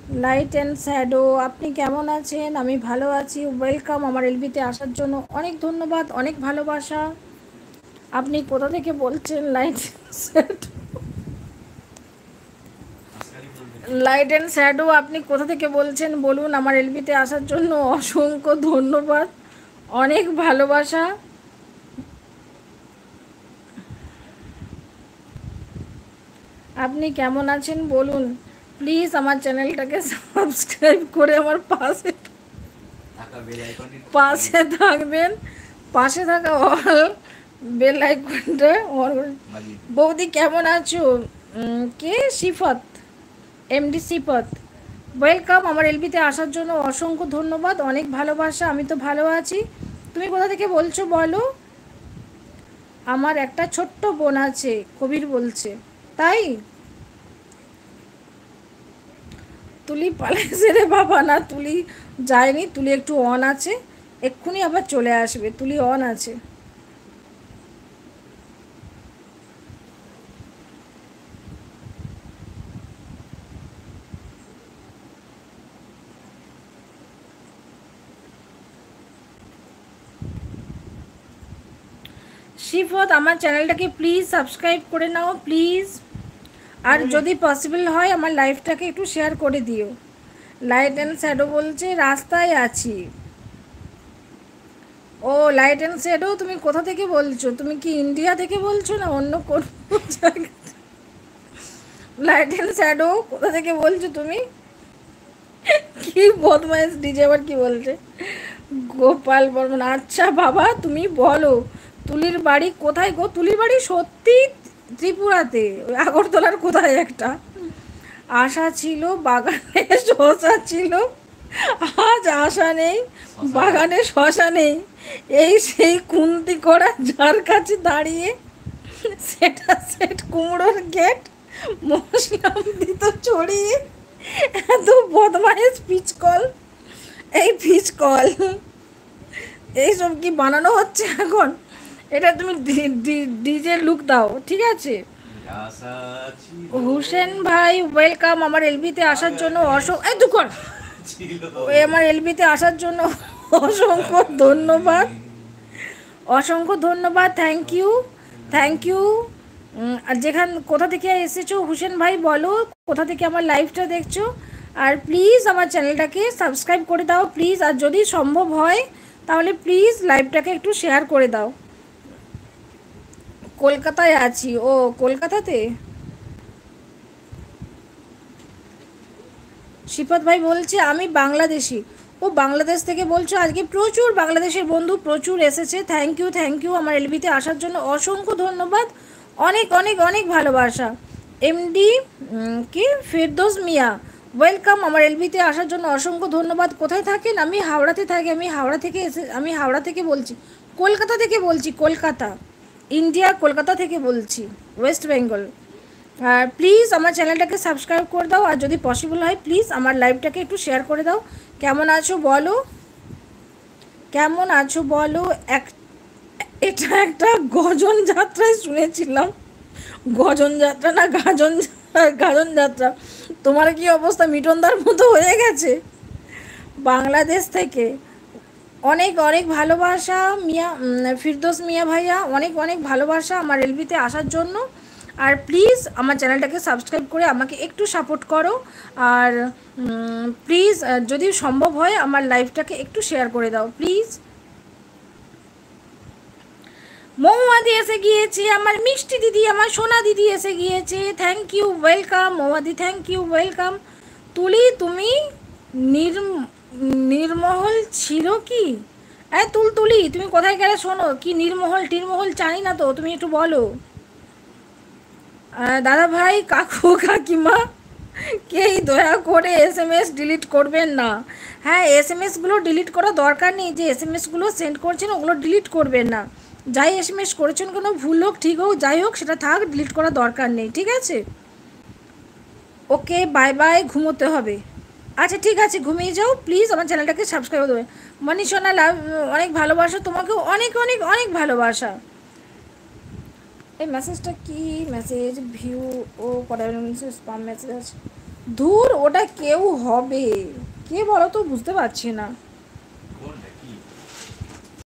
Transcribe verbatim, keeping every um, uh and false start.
Light and shadow, আপনি কেমন আছেন? আমি ভালো আছি। ওয়েলকাম আমার এলবিতে আসার জন্য অনেক ধন্যবাদ, অনেক ভালোবাসা। আপনি কোথা থেকে বলছেন? Light shadow, light and shadow, আপনি কোথা থেকে বলছেন বলুন? আমার এলবিতে আসার জন্য অসংখ্য ধন্যবাদ, অনেক ভালোবাসা। আপনি কেমন আছেন বলুন? প্লিজ আমার চ্যানেলটাকে সাবস্ক্রাইব করে আমার পাশে পাশে থাকবেন, পাশে থাকা অল বেল আইকনটা অন করে। বৌদি কেমন আছো? উম, কে? সিফাত, এমডি সিফাত, ওয়েলকাম আমার এলবিতে আসার জন্য অসংখ্য ধন্যবাদ, অনেক ভালোবাসা। আমি তো ভালো আছি। তুমি কোথা থেকে বলছো বলো? আমার একটা ছোট্ট বোন আছে, কবির বলছে। তাই? তুলি পালাইছে রে বাবা। না, তুলি যায়নি, তুলি একটু অন আছে, এক্ষুনি আবার চলে আসবে। তুলি অন আছে। শিফত, আমার চ্যানেলটাকে প্লিজ সাবস্ক্রাইব করে নাও প্লিজ। আর যদি পসিবল হয় আমার লাইফটাকে একটু শেয়ার করে দিও। লাইট অ্যান্ড শ্যাডো বলছে রাস্তায় আছি। ও লাইট অ্যান্ড শ্যাডো, তুমি কোথা থেকে বলছো? তুমি কি ইন্ডিয়া থেকে বলছো না অন্য কোন জায়গা? লাইট অ্যান্ড শ্যাডো, কোথা থেকে বলছো তুমি? কি বদমাইশ ডিজে আবার কি বলছে? গোপাল বর্মন, আচ্ছা বাবা তুমি বলো, তুলির বাড়ি কোথায় গো? তুলির বাড়ি সত্যি ত্রিপুরাতে, ওই আগরতলার কোথায় একটা। আশা ছিল বাগানে শশা ছিল, আজ আশা নেই বাগানে শশা নেই। এই সেই কুন্তি করা যার কাছে দাঁড়িয়ে সেটা সেট কুমড়োর গেট মশলাম দিত ছড়িয়ে। এত বদমাইশ পিচকল, এই পিচকল এইসব কি বানানো হচ্ছে এখন? এটা তুমি ডিজে লুক দাও, ঠিক আছে? হুসেন ভাই ওয়েলকাম আমার এলবিতে আসার জন্য অসংখ্য এই দুকর ওই আমার এলবিতে আসার জন্য অসংখ্য ধন্যবাদ, অসংখ্য ধন্যবাদ। Thank you, thank you. আর যেখান কোথা থেকে এসেছো হুসেন ভাই বলো, কোথা থেকে আমার লাইভটা দেখছো? আর প্লিজ আমার চ্যানেলটাকে সাবস্ক্রাইব করে দাও প্লিজ। আর যদি সম্ভব হয় তাহলে প্লিজ লাইভটাকে একটু শেয়ার করে দাও। কলকাতায় আছি। ও কলকাতাতে? শিপত ভাই বলছে আমি বাংলাদেশি। ও বাংলাদেশ থেকে বলছো? আজকে প্রচুর বাংলাদেশের বন্ধু প্রচুর এসেছে। থ্যাংক ইউ, থ্যাংক ইউ আমার এলবিতে আসার জন্য অসংখ্য ধন্যবাদ, অনেক অনেক অনেক ভালোবাসা। এমডি কি ফেরদৌস মিয়া ওয়েলকাম আমার এলবিতে আসার জন্য অসংখ্য ধন্যবাদ। কোথায় থাকেন? আমি হাওড়াতে থাকি। আমি হাওড়া থেকে এসে আমি হাওড়া থেকে বলছি, কলকাতা থেকে বলছি, কলকাতা, ইন্ডিয়া, কলকাতা থেকে বলছি, ওয়েস্ট বেঙ্গল। আর প্লিজ আমার চ্যানেলটাকে সাবস্ক্রাইব করে দাও, আর যদি পসিবল হয় প্লিজ আমার লাইভটাকে একটু শেয়ার করে দাও। কেমন আছো বলো, কেমন আছো বলো। এক এটা একটা গজন যাত্রায় শুনেছিলাম, গজন যাত্রা না গাজন, গাজন যাত্রা। তোমার কি অবস্থা? মিটনদার মতো হয়ে গেছে। বাংলাদেশ থেকে অনেক অনেক ভালোবাসা মিয়া, ফিরদৌস মিয়া ভাইয়া, অনেক অনেক ভালোবাসা আমার এলবিতে আসার জন্য। আর প্লিজ আমার চ্যানেলটাকে সাবস্ক্রাইব করে আমাকে একটু সাপোর্ট করো। আর প্লিজ যদি সম্ভব হয় আমার লাইভটাকে একটু শেয়ার করে দাও প্লিজ। মৌমাদি এসে গিয়েছে, আমার মিষ্টি দিদি, আমার সোনা দিদি এসে গিয়েছে। Thank you, welcome Moumadi, thank you, welcome. Tuli তুমি নির নির্মহল ছিল কি? হ্যাঁ তুল তুলি, তুমি কোথায় গেলে? শোনো, কি নির্মহল টিরমহল জানি না তো, তুমি একটু বলো। দাদা ভাই, কাকু কাকিমা, কেই দয়া করে এস এম এস ডিলিট করবেন না। হ্যাঁ, এস এম এসগুলো ডিলিট করা দরকার নেই। যে এস এম এসগুলো সেন্ড করছেন ওগুলো ডিলিট করবেন না। যাই এস এম এস করেছেন কোনো ভুল হোক ঠিক হোক যাই হোক সেটা থাক, ডিলিট করা দরকার নেই, ঠিক আছে? ওকে বাই বাই, ঘুমোতে হবে। আচ্ছা ঠিক আছে, ঘুমিয়ে যাও প্লিজ। আমার চ্যানেলটাকে সাবস্ক্রাইব করে দেবে। মনীষণা লাভ, অনেক ভালোবাসা তোমাকেও, অনেক অনেক অনেক ভালোবাসা। এই মেসেজটা কি মেসেজ? ভিউ ও কটা স্পাম মেসেজ আছে। ধুর, ওটা কেউ হবে কে বলো তো, বুঝতে পারছি না।